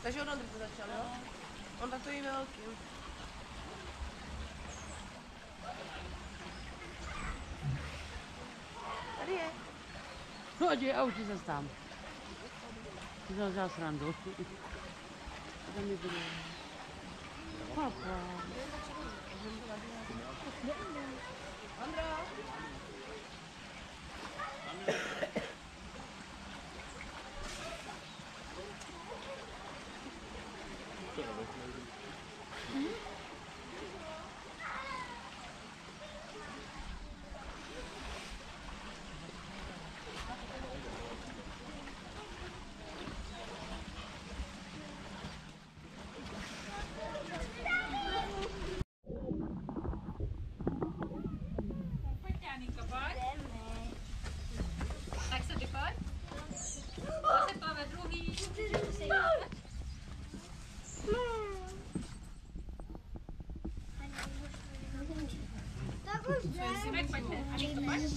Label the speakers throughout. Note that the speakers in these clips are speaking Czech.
Speaker 1: Takže on to začal, jo? On takový velký. Tady je.
Speaker 2: Chodí a učí se tam. Ty to vzal srandu. Tam je bude. Papa.
Speaker 1: Andra.
Speaker 3: Tak se vypoj. Zase plave druhý.
Speaker 4: Tak už jde.
Speaker 3: Synek, pojďte. Aníko, pojď.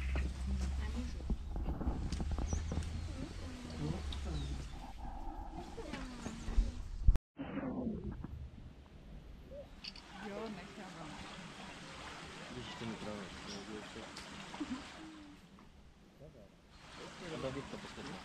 Speaker 3: Jo, nechávám.
Speaker 5: Když to mi právě. David to posledně.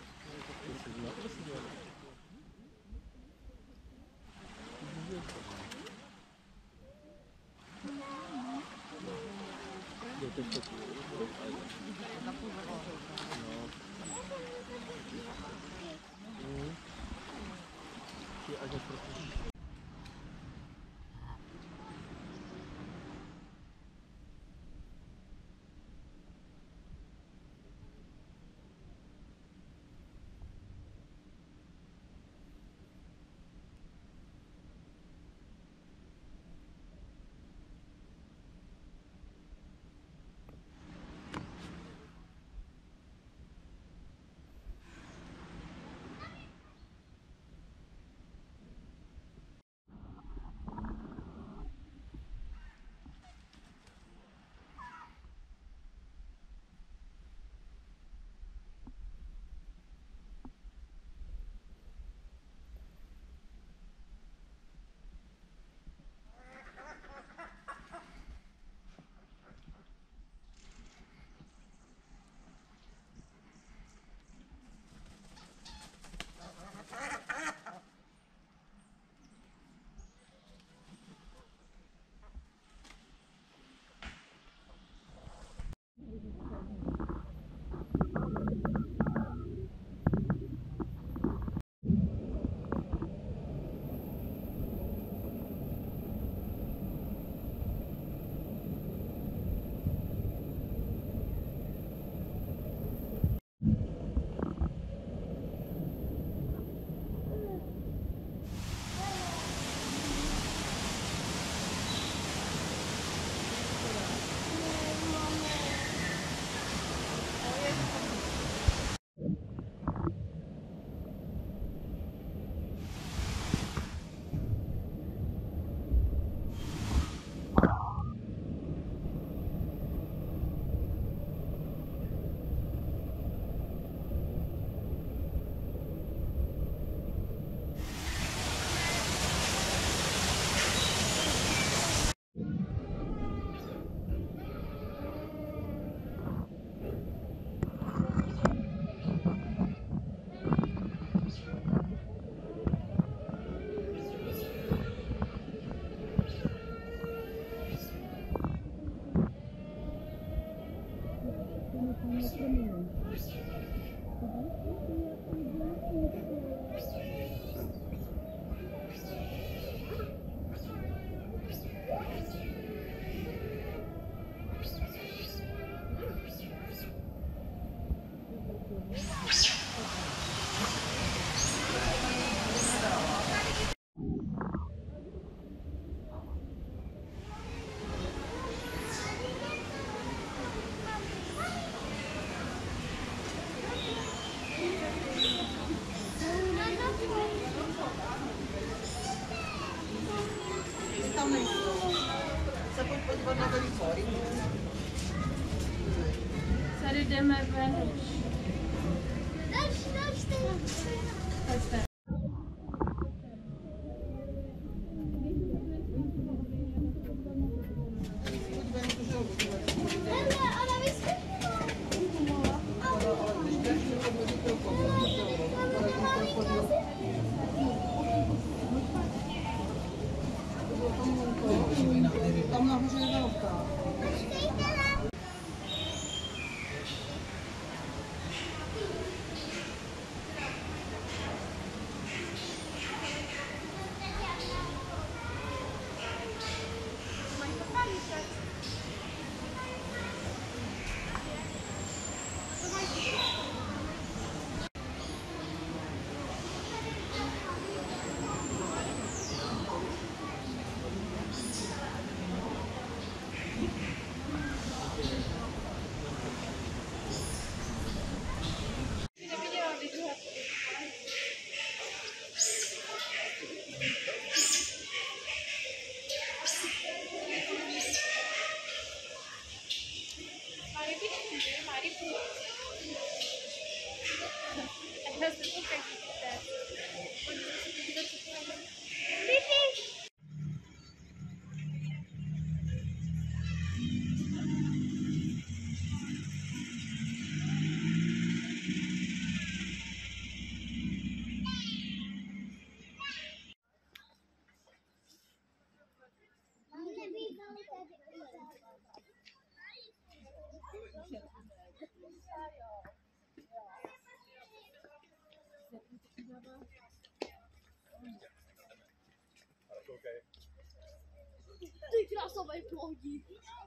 Speaker 3: Tady jdeme ven.
Speaker 4: Další.
Speaker 3: Pojďte.
Speaker 4: Ty krásovej plodí.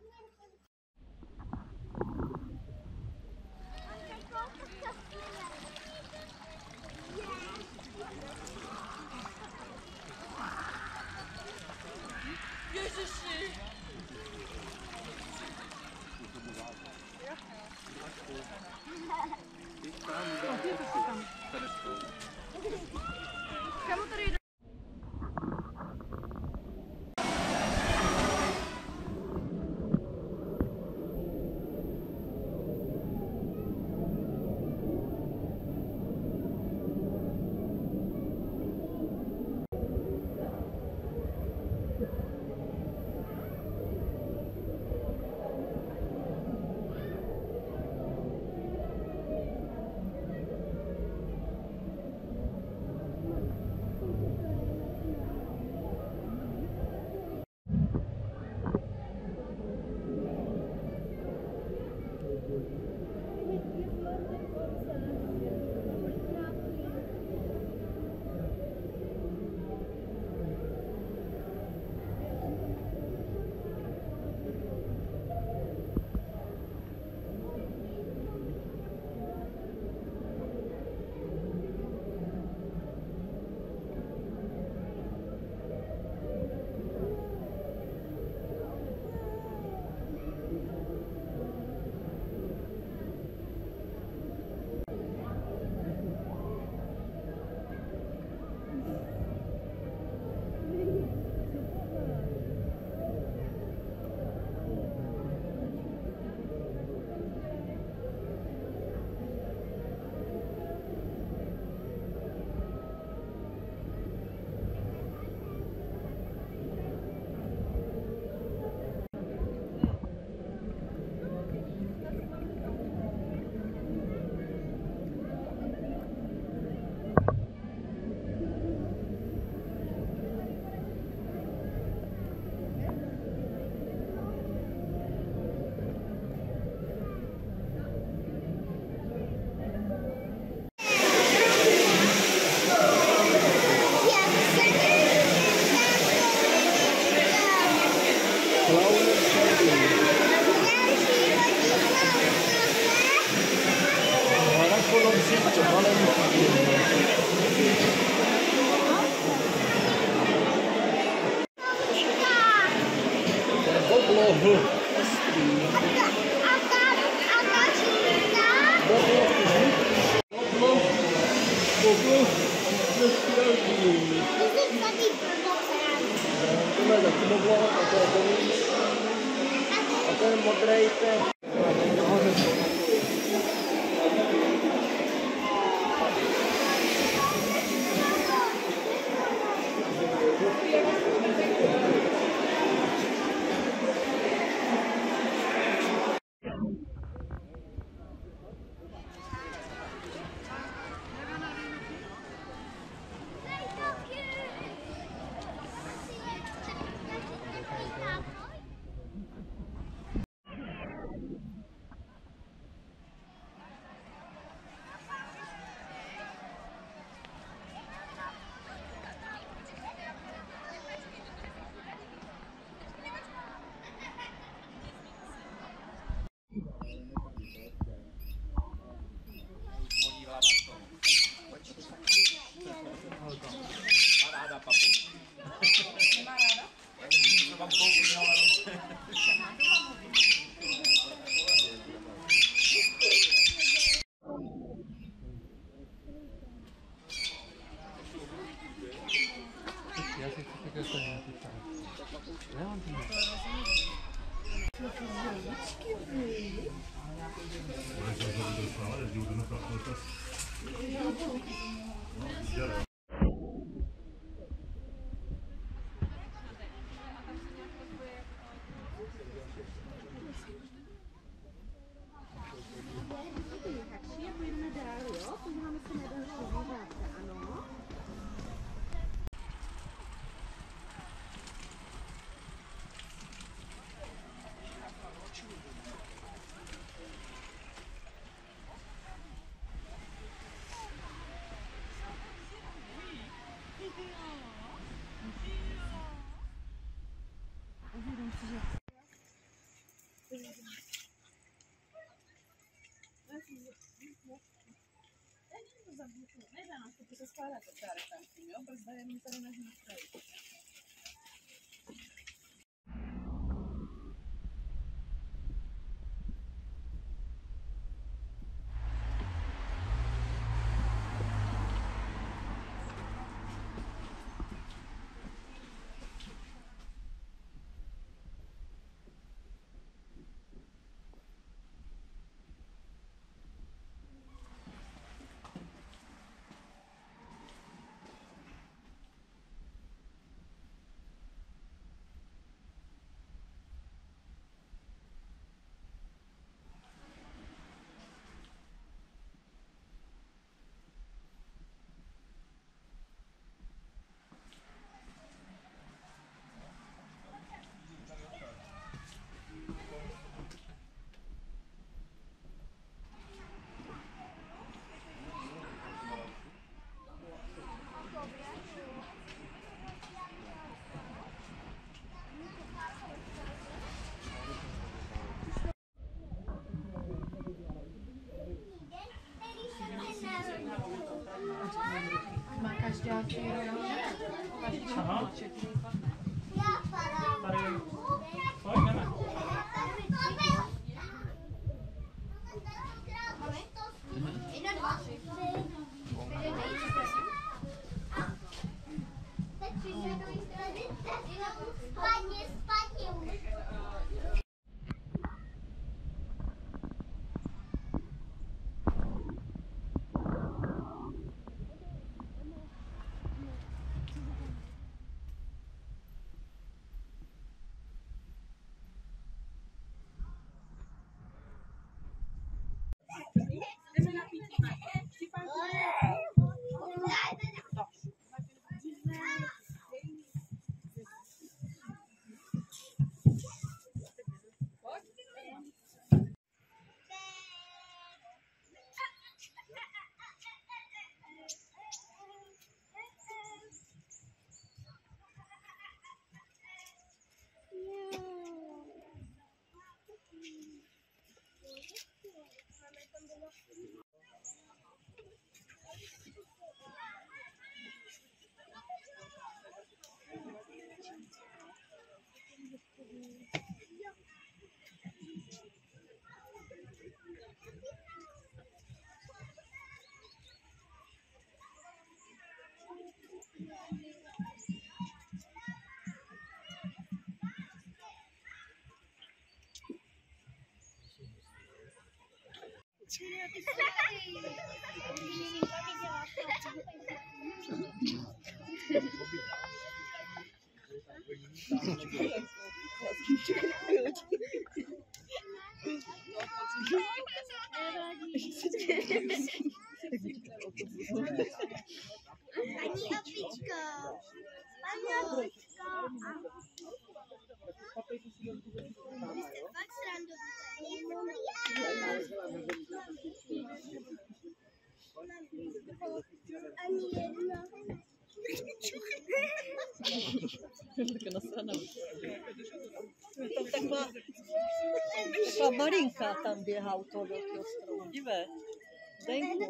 Speaker 1: Kam tady jde? kočárek tam s tím, jo? Brzda je mi tady na hnízdku. Má každý
Speaker 4: Paní opičko. Paní opičko. Vy jste fakt srandu. Ani jedno.
Speaker 6: To taková malinká tam běhá u toho velkého stromu. Dívej. Zdenku.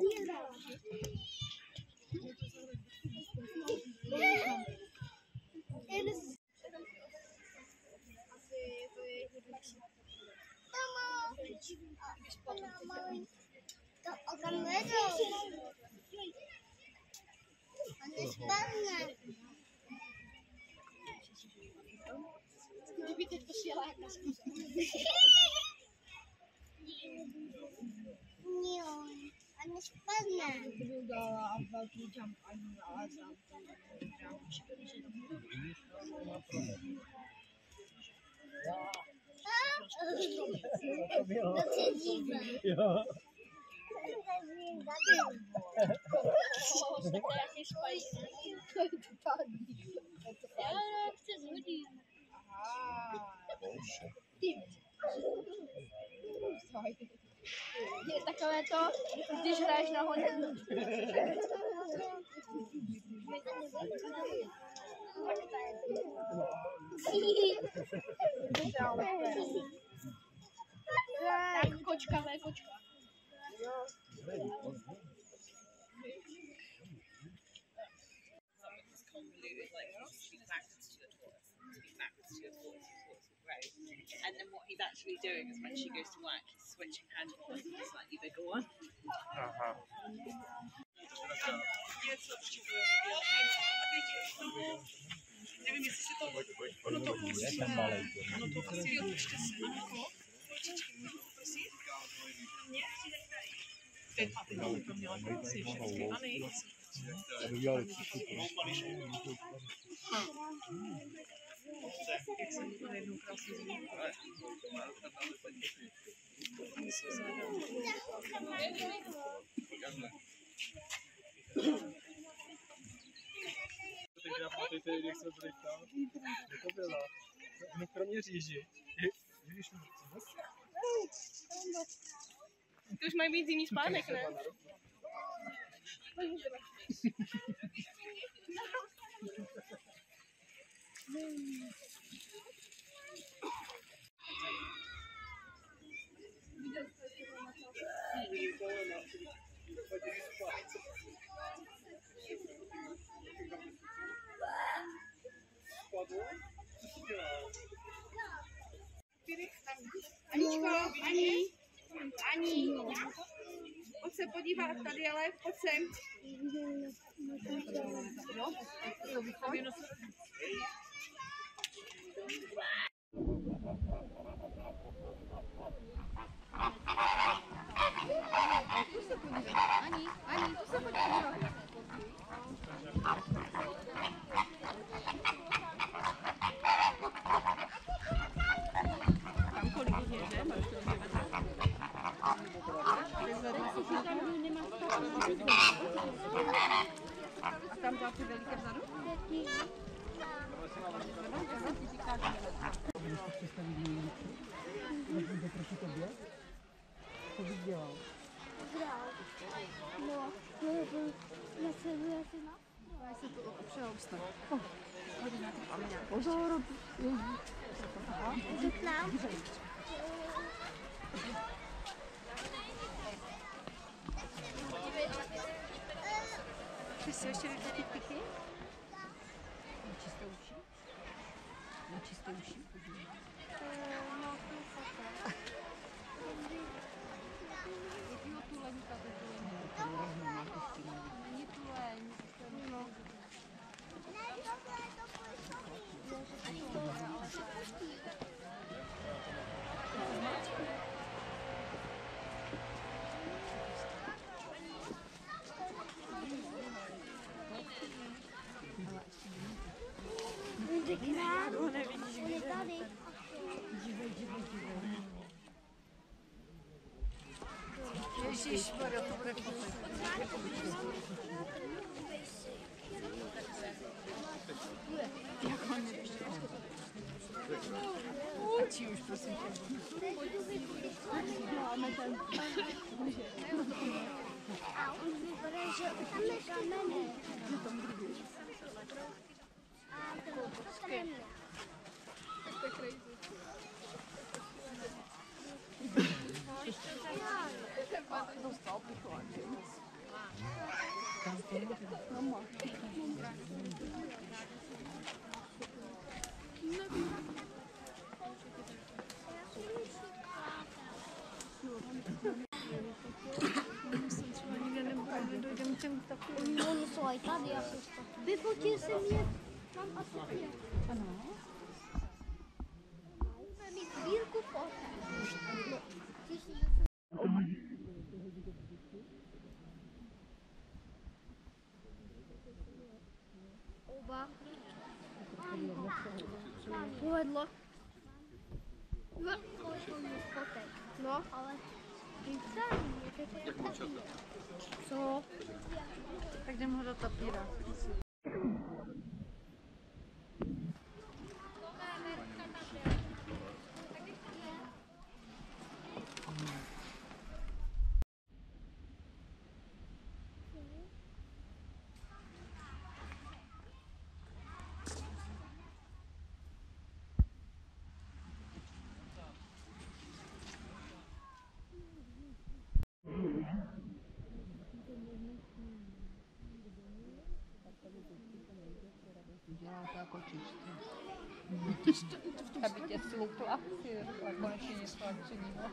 Speaker 4: To okamžitě. On je spadne. Kdyby teď pošla jako Jo, on je spadne. Kdyby udělala velký jump a udělala jump. To se dívá.
Speaker 6: Jo.
Speaker 4: Je takové to, když hraješ na hodně. Tak kočka, ne kočka.
Speaker 7: is like speak backwards to your Taurus, speak backwards to your Taurus, right? And then what he's actually doing is when she goes to work, he's switching her Taurus to a slightly bigger one.
Speaker 1: Nevím, jestli si to... Ono to asi jo, držte se. Holčičky, můžu poprosit? Mě? Teď a teď to měla krásy všechny. A nejvíc. Jak jsem měla jednou krásnou zmínku.
Speaker 8: Tenkrát pamatujte, jak jsme byli tam, kde to bylo. No kromě říži. Když
Speaker 1: Ty už mají být zimní spánek, ne? Ani. Pojď se podívat, tady je lev, pojď sem. Ani, tu se podívat. Tam kolik jich je, že? Tam dá ty veliké vzadu?
Speaker 2: Co bych dělal?
Speaker 4: No, já se na.
Speaker 1: Já se to přeobstav.
Speaker 2: Pozor!
Speaker 4: Jdu k nám.
Speaker 1: Ty si ještě vypětí piky?
Speaker 2: Na čisté uši? Na čisté uši?
Speaker 4: No, tu foto.
Speaker 1: Jakýho tuleňka to je? Není tuleň. No.
Speaker 4: Jde k nám. Je tady.
Speaker 1: Ježišmarja, to bude fotej. Jak on mě Stačí už, prosím tě.
Speaker 4: A on vypadá, že tam je kamene. A to je mě.
Speaker 1: To je crazy. Dostal pichláček.
Speaker 4: Oni jsou i tady, já jsem to. Vyfotil jsem je. Mám asi 5.
Speaker 2: Ano.
Speaker 4: Bude mít sbírku fotek. Oba. Povedlo. Fotek. No, ale co?
Speaker 1: Tak jdem ho do tapíra.
Speaker 2: Aby tě sloupla, ale konečně něco akčního.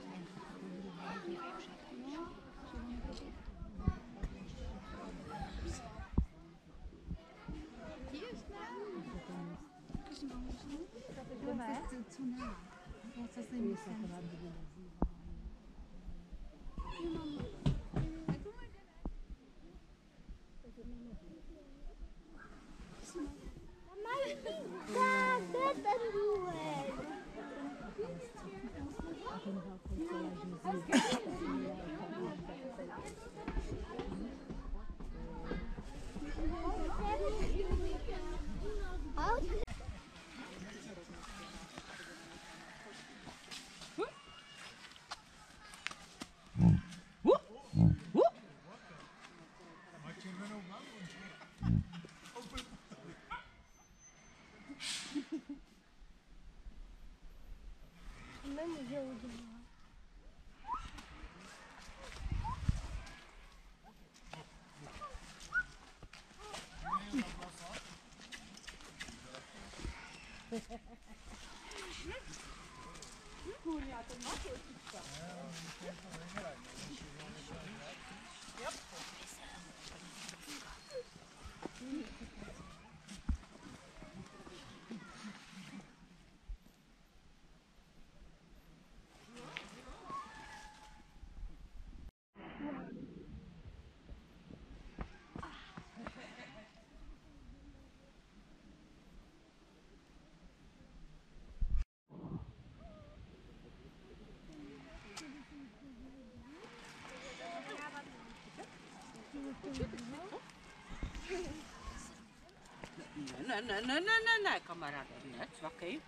Speaker 6: Ne, kamaráde, ne, cvakej.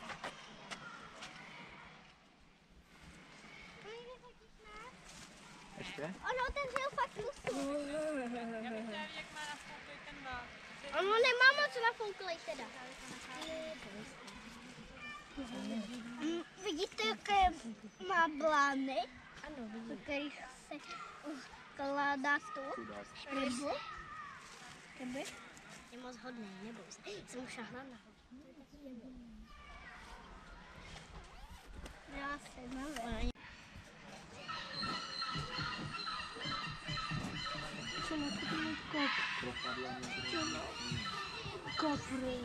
Speaker 5: Ještě?
Speaker 4: On otevřel fakt pusu.
Speaker 3: Já bych chtěla, jak má nafoukli ten vák.
Speaker 4: On ho nemá moc nafouklej teda. Vidíte, jaké má blány? Ano, do kterých se skládá tu rybu. Ryby? Je moc hodný, neboj se. Jsem už šahla nahoru. Já se nevím. Co na to kopry.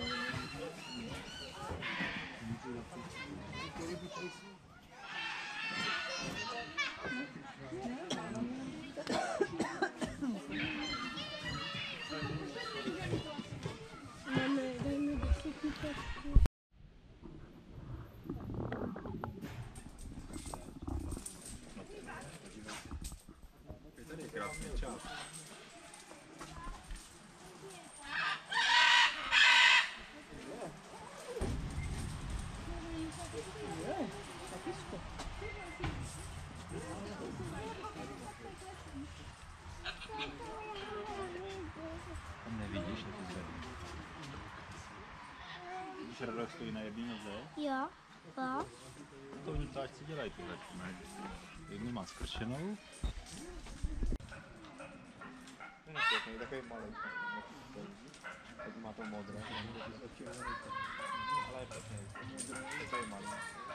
Speaker 8: Tady je krásný čas.
Speaker 5: Tam nevidíš, jak to zvedne. Když Radek stojí na jedné noze,
Speaker 4: Jo, jo.
Speaker 5: to oni ptáčci dělají tyhle. Jednu má skrčenou.
Speaker 8: Ten je takový malý. Tak má to modré. Ale je pěkný. Takový malý.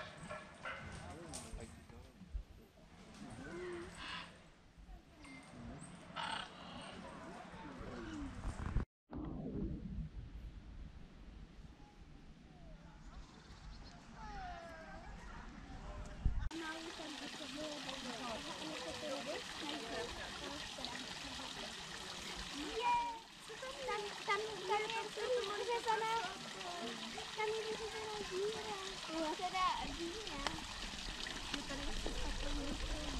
Speaker 4: Tam je vyřezaná díra. Teda díra.